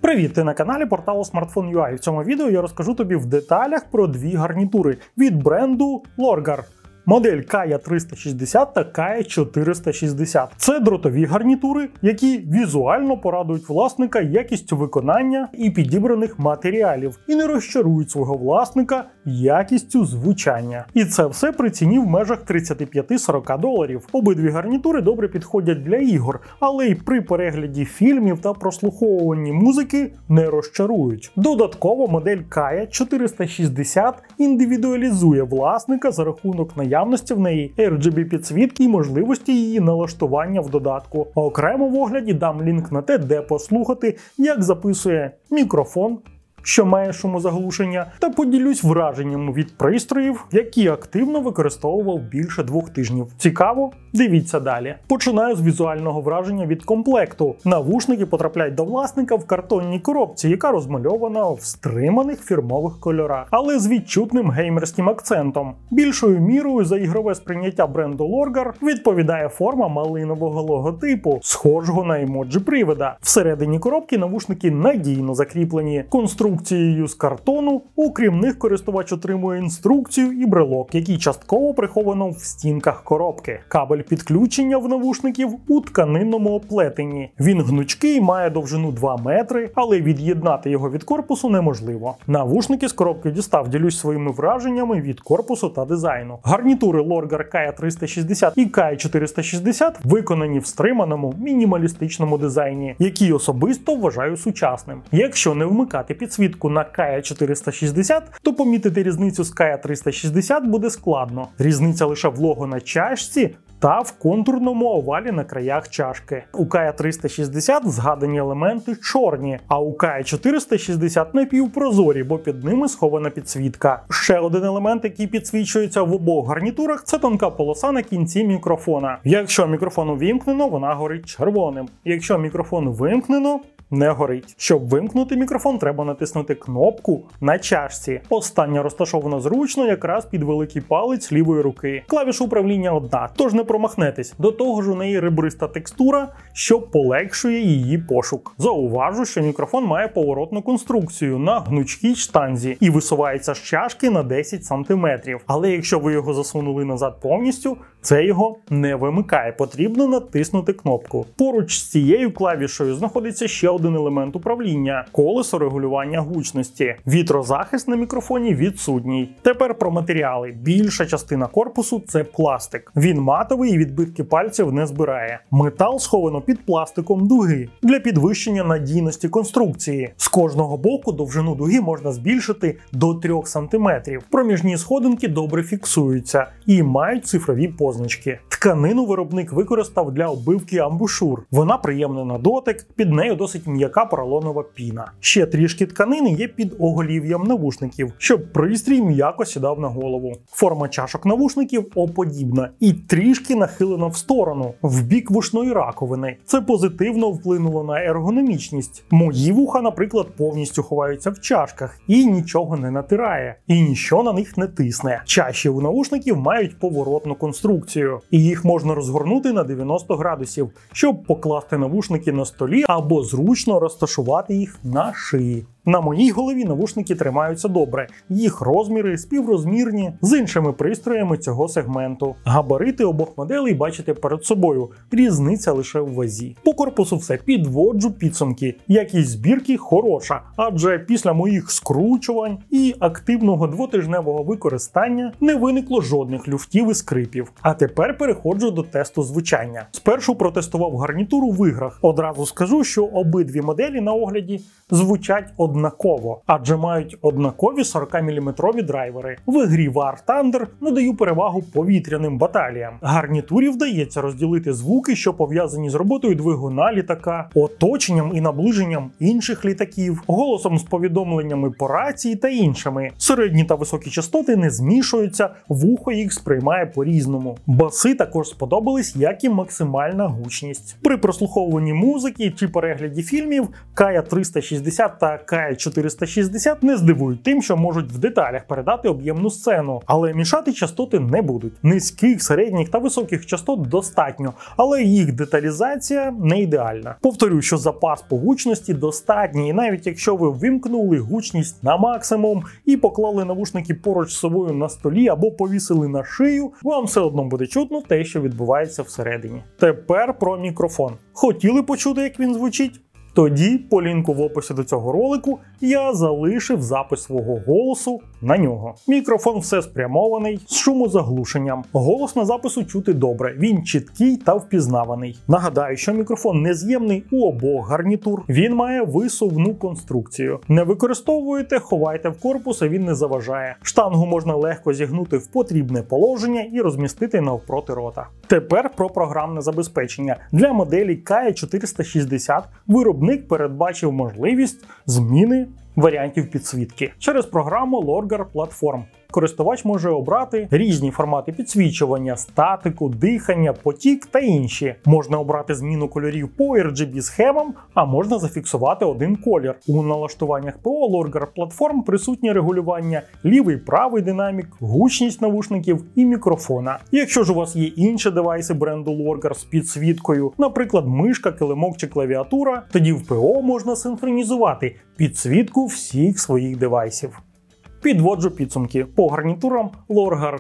Привіт, ти на каналі порталу Smartphone.ua. В цьому відео я розкажу тобі в деталях про дві гарнітури від бренду Lorgar. Модель Kaya 360 та Kaya 460. Це дротові гарнітури, які візуально порадують власника якістю виконання і підібраних матеріалів, і не розчарують свого власника якістю звучання. І це все при ціні в межах $35-40. Обидві гарнітури добре підходять для ігор, але й при перегляді фільмів та прослуховуванні музики не розчарують. Додатково модель Kaya 460 індивідуалізує власника за рахунок наявності в неї RGB підсвітки і можливості її налаштування в додатку. Окремо в огляді дам лінк на те, де послухати, як записує мікрофон, що має шумозаглушення, та поділюсь враженнями від пристроїв, які активно використовував більше 2 тижнів. Цікаво? Дивіться далі. Починаю з візуального враження від комплекту. Навушники потрапляють до власника в картонній коробці, яка розмальована в стриманих фірмових кольорах, але з відчутним геймерським акцентом. Більшою мірою за ігрове сприйняття бренду Lorgar відповідає форма малинового логотипу, схожого на емоджі привида. Всередині коробки навушники надійно закріплені конструкцією з картону, окрім них користувач отримує інструкцію і брелок, який частково приховано в стінках коробки. Кабель підключення в навушників у тканинному оплетенні. Він гнучкий, має довжину 2 метри, але від'єднати його від корпусу неможливо. Навушники з коробки дістав, ділюсь своїми враженнями від корпусу та дизайну. Гарнітури Lorgar Kaya 360 і Kaya 460 виконані в стриманому, мінімалістичному дизайні, який особисто вважаю сучасним. Якщо не вмикати підсвітку на Kaya 460, то помітити різницю з Kaya 360 буде складно. Різниця лише в лого на чашці та в контурному овалі на краях чашки. У Kaya 360 згадані елементи чорні, а у Kaya 460 напівпрозорі, бо під ними схована підсвітка. Ще один елемент, який підсвічується в обох гарнітурах, це тонка полоса на кінці мікрофона. Якщо мікрофон увімкнено, вона горить червоним. Якщо мікрофон вимкнено, не горить. Щоб вимкнути мікрофон, треба натиснути кнопку на чашці. Остання розташована зручно якраз під великий палець лівої руки. Клавіша управління одна, тож не промахнетесь. До того ж у неї ребриста текстура, що полегшує її пошук. Зауважу, що мікрофон має поворотну конструкцію на гнучкій штанзі і висувається з чашки на 10 см. Але якщо ви його засунули назад повністю, це його не вимикає. Потрібно натиснути кнопку. Поруч з цією клавішою знаходиться ще один елемент управління – колесо регулювання гучності. Вітрозахист на мікрофоні відсутній. Тепер про матеріали. Більша частина корпусу – це пластик. Він матовий і відбитки пальців не збирає. Метал сховано під пластиком дуги для підвищення надійності конструкції. З кожного боку довжину дуги можна збільшити до 3 см. Проміжні сходинки добре фіксуються і мають цифрові позначки. Тканину виробник використав для оббивки амбушур. Вона приємна на дотик, під нею досить м'яка поролонова піна. Ще трішки тканини є під оголів'ям навушників, щоб пристрій м'яко сідав на голову. Форма чашок навушників оподібна і трішки нахилена в сторону, в бік вушної раковини. Це позитивно вплинуло на ергономічність. Мої вуха, наприклад, повністю ховаються в чашках і нічого не натирає, і ніщо на них не тисне. Чаші у навушників мають поворотну конструкцію, і їх можна розгорнути на 90 градусів, щоб покласти навушники на столі або зручно розташувати їх на шиї. На моїй голові навушники тримаються добре, їх розміри співрозмірні з іншими пристроями цього сегменту. Габарити обох моделей бачите перед собою, різниця лише в вазі. По корпусу все, підводжу підсумки. Якість збірки хороша, адже після моїх скручувань і активного 2-тижневого використання не виникло жодних люфтів і скрипів. А тепер переходжу до тесту звучання. Спершу протестував гарнітуру в іграх. Одразу скажу, що обидві моделі на огляді звучать однаково, адже мають однакові 40-мм драйвери. В грі War Thunder надаю перевагу повітряним баталіям. Гарнітурі вдається розділити звуки, що пов'язані з роботою двигуна літака, оточенням і наближенням інших літаків, голосом з повідомленнями по рації та іншими. Середні та високі частоти не змішуються, вухо їх сприймає по-різному. Баси також сподобались, як і максимальна гучність. При прослуховуванні музики чи перегляді фільмів Kaya 360 та Kaya K460 не здивують тим, що можуть в деталях передати об'ємну сцену, але мішати частоти не будуть. Низьких, середніх та високих частот достатньо, але їх деталізація не ідеальна. Повторю, що запас по гучності достатній, і навіть якщо ви ввімкнули гучність на максимум і поклали навушники поруч з собою на столі або повісили на шию, вам все одно буде чутно те, що відбувається всередині. Тепер про мікрофон. Хотіли почути, як він звучить? Тоді по лінку в описі до цього ролику я залишив запис свого голосу на нього. Мікрофон все спрямований, з шумозаглушенням. Голос на запису чути добре, він чіткий та впізнаваний. Нагадаю, що мікрофон нез'ємний у обох гарнітур. Він має висувну конструкцію. Не використовуєте, ховайте в корпус, а він не заважає. Штангу можна легко зігнути в потрібне положення і розмістити навпроти рота. Тепер про програмне забезпечення. Для моделі K460 виробник передбачив можливість зміни варіантів підсвітки через програму Lorgar Platform. Користувач може обрати різні формати підсвічування, статику, дихання, потік та інші. Можна обрати зміну кольорів по RGB схемам, а можна зафіксувати один колір. У налаштуваннях ПО Lorgar Platform присутнє регулювання лівий-правий динамік, гучність навушників і мікрофона. Якщо ж у вас є інші девайси бренду Lorgar з підсвіткою, наприклад, мишка, килимок чи клавіатура, тоді в ПО можна синхронізувати підсвітку всіх своїх девайсів. Підводжу підсумки по гарнітурам Lorgar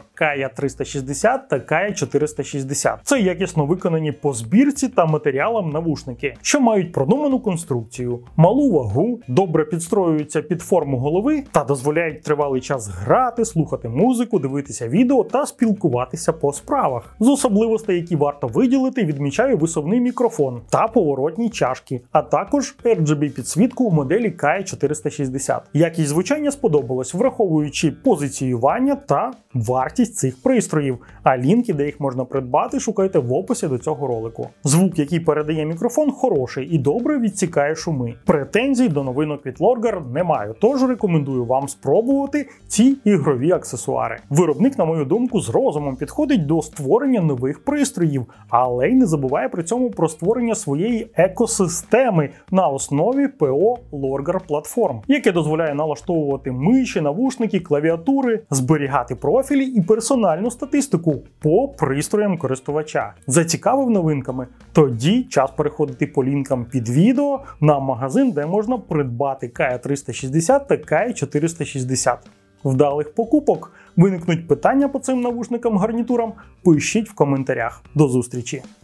K360 та K460. Це якісно виконані по збірці та матеріалам навушники, що мають продуману конструкцію, малу вагу, добре підстроюються під форму голови та дозволяють тривалий час грати, слухати музику, дивитися відео та спілкуватися по справах. З особливостей, які варто виділити, відмічаю висувний мікрофон та поворотні чашки, а також RGB-підсвітку у моделі K460. Якість звучання сподобалась, враховуючи позиціювання та вартість цих пристроїв, а лінки, де їх можна придбати, шукайте в описі до цього ролику. Звук, який передає мікрофон, хороший і добре відсікає шуми. Претензій до новинок від Lorgar не маю, тож рекомендую вам спробувати ці ігрові аксесуари. Виробник, на мою думку, з розумом підходить до створення нових пристроїв, але й не забуває при цьому про створення своєї екосистеми на основі ПО Lorgar Platform, яке дозволяє налаштовувати миші, навушники, клавіатури, зберігати профілі і персональну статистику по пристроям користувача. Зацікавив новинками? Тоді час переходити по лінкам під відео на магазин, де можна придбати K360 та K460. Вдалих покупок! Виникнуть питання по цим навушникам-гарнітурам? Пишіть в коментарях. До зустрічі!